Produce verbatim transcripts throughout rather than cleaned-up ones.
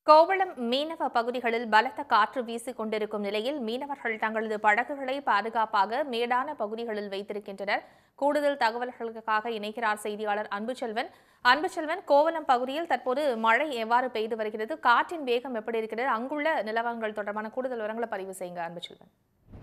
கோவளம் மீனவ பகுதிகளில் பலத்த காற்று வீசிக் கொண்டிருக்கும் நிலையில் மீனவர்கள் தங்களது படகுகளை பாதுகாப்பாக மேடான பகுதிகளில் வைத்திருக்கின்றனர். கூடுதல் தகவல்களுக்காக இணைக்கிறார் செய்தியாளர் அன்புச்செல்வன். அன்புச்செல்வன், கோவளம் பகுதியில் தற்போது மழை எவ்வாறு பெய்து வருகிறது? காற்றின் வேகம் எப்படி இருக்கிறது? அங்குள்ள நிலவரங்கள் தொடர்பான கூடுதல் விவரங்களை பதிவு செய்யுங்க அன்புச்செல்வன்.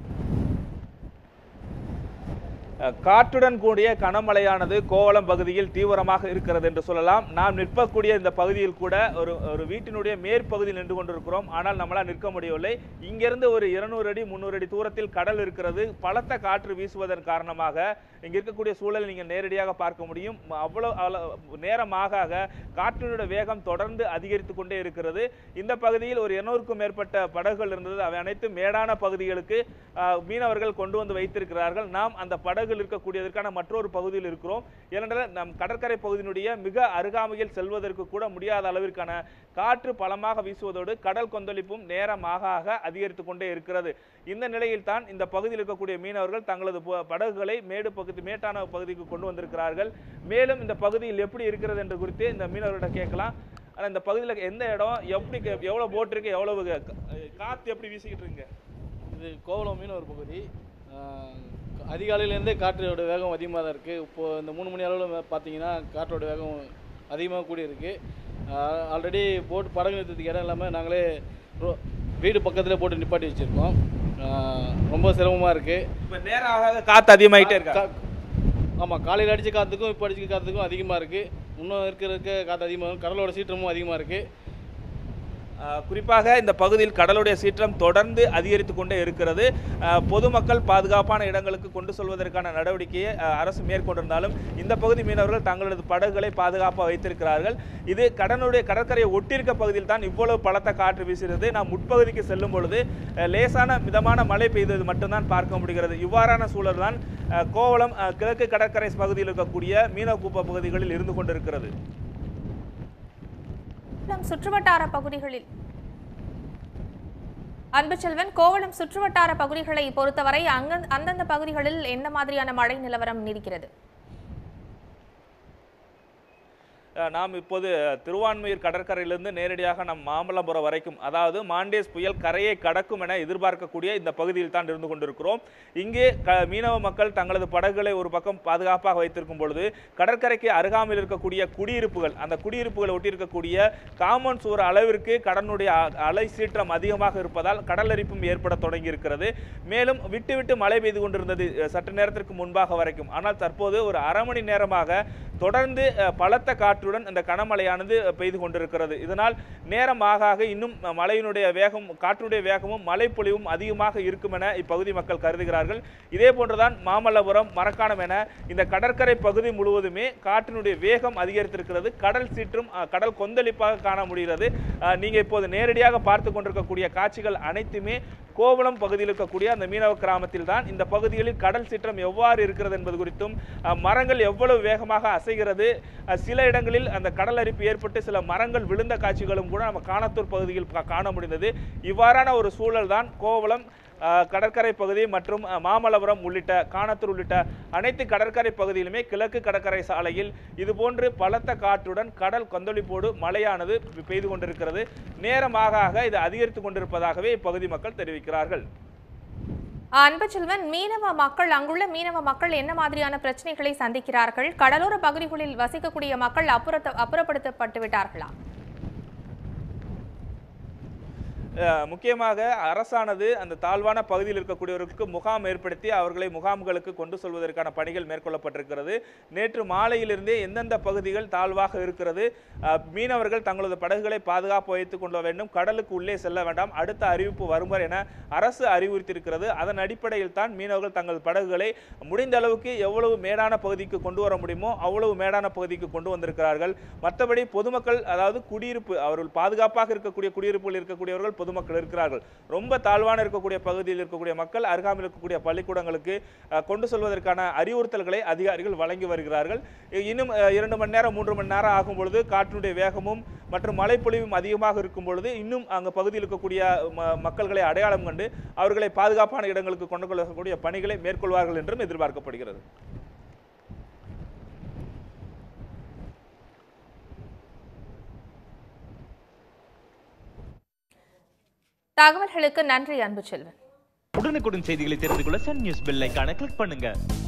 காற்றுடன் கூடிய கனமழையானது கோவளம் பகுதியில் தீவிரமாக இருக்கிறது என்று சொல்லலாம். நாம் நிற்கக்கூடிய இந்த பகுதியில் கூட ஒரு ஒரு வீட்டினுடைய மேற்பகுதியில் நின்று கொண்டிருக்கிறோம். ஆனால் நம்மளால் நிற்க முடியவில்லை. இங்கிருந்து ஒரு இருநூறு அடி முன்னூறு அடி தூரத்தில் கடல் இருக்கிறது. பலத்த காற்று வீசுவதன் காரணமாக இங்க இருக்கக்கூடிய சூழலை நீங்கள் நேரடியாக பார்க்க முடியும். அவ்வளவு நேரமாக காற்றினுடைய வேகம் தொடர்ந்து அதிகரித்து கொண்டே இருக்கிறது. இந்த பகுதியில் ஒரு இருநூறுக்கும் மேற்பட்ட படகுகள் இருந்தது. அவை அனைத்து மேடான பகுதிகளுக்கு மீனவர்கள் கொண்டு வந்து வைத்திருக்கிறார்கள். நாம் அந்த படகு இருக்கக்கூடியதற்கான மற்றொரு பகுதியில் இருக்கிறோம். ஏனென்றால் நம் கடற்கரை பகுதியினுடைய மிக அருகாமையில் செல்வதற்கு கூட முடியாத அளவிற்கான காற்று பலமாக வீசுவதோடு கடல் கொந்தளிப்பும் நேரமாக அதிகரித்துக் கொண்டே இருக்கிறது. இந்த நிலையில் தான் இந்த பகுதியில் இருக்கக்கூடிய மீனவர்கள் தங்களது படகுகளை மேடு பகுதி மேட்டான பகுதிக்கு கொண்டு வந்திருக்கிறார்கள். மேலும் இந்த பகுதியில் எப்படி இருக்கிறது என்று குறித்து இந்த மீனவர்களிடம் கேட்கலாம். ஆனால் இந்த பகுதியில் எந்த இடம், எப்படி, எவ்வளவு போட் இருக்கு, எவ்வளவு காற்று எப்படி வீசிக்கிட்டு இருக்கு? இது கோவளம் மீனவர் பகுதி. அதிகாலையிலேருந்தே காற்றோட வேகம் அதிகமாக தான் இருக்குது. இப்போது இந்த மூணு மணி அளவில் பார்த்தீங்கன்னா காற்றோட வேகம் அதிகமாக கூடி இருக்குது. ஆல்ரெடி போட்டு படகு நிறுத்தத்துக்கு இடம் இல்லாமல் நாங்களே வீடு பக்கத்தில் போட்டு நிப்பாட்டி வச்சுருக்கோம். ரொம்ப சிரமமாக இருக்குது. இப்போ நேரம் ஆக காற்று அதிகமாகிட்டே இருக்கா? ஆமாம், காலையில் அடித்த காற்றுக்கும் இப்போ அடித்த காற்றுக்கும் அதிகமாக இருக்குது. இன்னும் இருக்க இருக்க காற்று அதிகமாக இருக்கும். கடலோட சீற்றமும் அதிகமாக இருக்குது. குறிப்பாக இந்த பகுதியில் கடலுடைய சீற்றம் தொடர்ந்து அதிகரித்து கொண்டே இருக்கிறது. பொதுமக்கள் பாதுகாப்பான இடங்களுக்கு கொண்டு செல்வதற்கான நடவடிக்கையை அரசு மேற்கொண்டிருந்தாலும் இந்த பகுதி மீனவர்கள் தங்களது படகுகளை பாதுகாப்பாக வைத்திருக்கிறார்கள். இது கடலுடைய கடற்கரையை ஒட்டியிருக்க பகுதியில் தான் இவ்வளவு பலத்த காற்று வீசுகிறது. நாம் உட்பகுதிக்கு செல்லும் பொழுது லேசான மிதமான மழை பெய்தது மட்டும்தான் பார்க்க முடிகிறது. இவ்வாறான சூழல் தான் கோவளம் கிழக்கு கடற்கரை பகுதியில் இருக்கக்கூடிய மீனவ பகுதிகளில் இருந்து கொண்டிருக்கிறது. சுற்றுவட்டார பகுதிகளில் அன்புச்செல்வன், கோவளம் சுற்றுவட்டார பகுதிகளை பொறுத்தவரை அங்க அந்தந்த பகுதிகளில் என்ன மாதிரியான மழை நிலவரம் நீடிக்கிறது? நாம் இப்போது திருவான்மையூர் கடற்கரையிலிருந்து நேரடியாக நம் மாமல்லபுரம் வரைக்கும், அதாவது மாண்டேஸ் புயல் கரையை கடக்கும் என எதிர்பார்க்கக்கூடிய இந்த பகுதியில் தான் இருந்து கொண்டிருக்கிறோம். இங்கே க மீனவ மக்கள் தங்களது படகுகளை ஒரு பக்கம் பாதுகாப்பாக வைத்திருக்கும் பொழுது கடற்கரைக்கு அருகாமையில் இருக்கக்கூடிய குடியிருப்புகள், அந்த குடியிருப்புகளை ஒட்டியிருக்கக்கூடிய காம்பவுண்ட் சுவர் அளவிற்கு கடனுடைய அலை சீற்றம் அதிகமாக இருப்பதால் கடலரிப்பும் ஏற்பட தொடங்கி இருக்கிறது. மேலும் விட்டு விட்டு மழை பெய்து கொண்டிருந்தது சற்று நேரத்திற்கு முன்பாக வரைக்கும். ஆனால் தற்போது ஒரு அரை மணி நேரமாக தொடர்ந்து பலத்த காற்றுடன் இந்த கனமழையானது பெய்து கொண்டிருக்கிறது. இதனால் நேரமாக இன்னும் மழையினுடைய வேகம், காற்றுடைய வேகமும் மழை பொழிவும் அதிகமாக இருக்கும் என இப்பகுதி மக்கள் கருதுகிறார்கள். இதே போன்றுதான் மாமல்லபுரம், மரக்காணம் என இந்த கடற்கரை பகுதி முழுவதுமே காற்றினுடைய வேகம் அதிகரித்திருக்கிறது. கடல் சீற்றும் கடல் கொந்தளிப்பாக காண முடிகிறது. நீங்க இப்போது நேரடியாக பார்த்து கொண்டிருக்கக்கூடிய காட்சிகள் அனைத்துமே கோவளம் பகுதியில் இருக்கக்கூடிய அந்த மீனவ கிராமத்தில் தான். இந்த பகுதிகளில் கடல் சீற்றம் எவ்வாறு இருக்கிறது என்பது குறித்தும், மரங்கள் எவ்வளவு வேகமாக அசைகிறது, சில இடங்களில் அந்த கடல் அரிப்பு ஏற்பட்டு சில மரங்கள் விழுந்த காட்சிகளும் கூட நம்ம காணத்தூர் பகுதியில் காண முடிந்தது. இவ்வாறான ஒரு சூழல் தான் கோவளம் கடற்கரை பகுதி மற்றும் மாமல்லபுரம் உள்ளிட்ட காணத்தூர் உள்ளிட்ட அனைத்து கடற்கரை பகுதியிலுமே கிழக்கு கடற்கரை சாலையில் இதுபோன்று பலத்த காற்றுடன் கடல் கொந்தளிப்போடு மழையானது பெய்து கொண்டிருக்கிறது. நேரமாக இது அதிகரித்து கொண்டிருப்பதாகவே இப்பகுதி மக்கள் தெரிவிக்கிறார்கள். அன்புச்செல்வன், மீனவ மக்கள் அங்குள்ள மீனவ மக்கள் என்ன மாதிரியான பிரச்சனைகளை சந்திக்கிறார்கள்? கடலோர பகுதிகளில் வசிக்கக்கூடிய மக்கள் அப்புறத்த அப்புறப்படுத்தப்பட்டு விட்டார்களா? முக்கியமாக அரசானது அந்த தாழ்வான பகுதியில் இருக்கக்கூடியவர்களுக்கு முகாம் ஏற்படுத்தி அவர்களை முகாம்களுக்கு கொண்டு செல்வதற்கான பணிகள் மேற்கொள்ளப்பட்டிருக்கிறது. நேற்று மாலையிலிருந்தே எந்தெந்த பகுதிகள் தாழ்வாக இருக்கிறது, மீனவர்கள் தங்களது படகுகளை பாதுகாப்பு வைத்துக் கொள்ள வேண்டும், கடலுக்கு உள்ளே செல்ல வேண்டாம், அடுத்த அறிவிப்பு வரும் என அரசு அறிவுறுத்தியிருக்கிறது. அதன் அடிப்படையில் தான் மீனவர்கள் தங்கள் படகுகளை முடிந்த அளவுக்கு எவ்வளவு மேடான பகுதிக்கு கொண்டு வர முடியுமோ அவ்வளவு மேடான பகுதிக்கு கொண்டு வந்திருக்கிறார்கள். மற்றபடி பொதுமக்கள், அதாவது குடியிருப்பு, அவர்கள் பாதுகாப்பாக இருக்கக்கூடிய குடியிருப்புகள் இருக்கக்கூடியவர்கள் பொதுமக்கள் இருக்கிறார்கள். ரொம்ப தாழ்வான இருக்கக்கூடிய பகுதியில் இருக்கக்கூடிய மக்கள் அருகாமையில் இருக்கக்கூடிய பள்ளிக்கூடங்களுக்கு கொண்டு செல்வதற்கான அறிவுறுத்தல்களை அதிகாரிகள் வழங்கி வருகிறார்கள். இன்னும் இரண்டு மணி நேரம் மூன்று மணி நேரம் ஆகும் பொழுது காற்றினுடைய வேகமும் மற்றும் மழைப்பொழிவும் அதிகமாக இருக்கும் பொழுது இன்னும் அங்கு பகுதியில் இருக்கக்கூடிய மக்கள்களை அடையாளம் கண்டு அவர்களை பாதுகாப்பான இடங்களுக்கு கொண்டு கொள்ளக்கூடிய பணிகளை மேற்கொள்வார்கள் என்றும் எதிர்பார்க்கப்படுகிறது. தகவல்களுக்கு நன்றி அன்புச்செல்வன். உடனுக்குடன் செய்திகளை தெரிந்து கொள்ள சன் நியூஸ் பெல் ஐகானை கிளிக் பண்ணுங்க.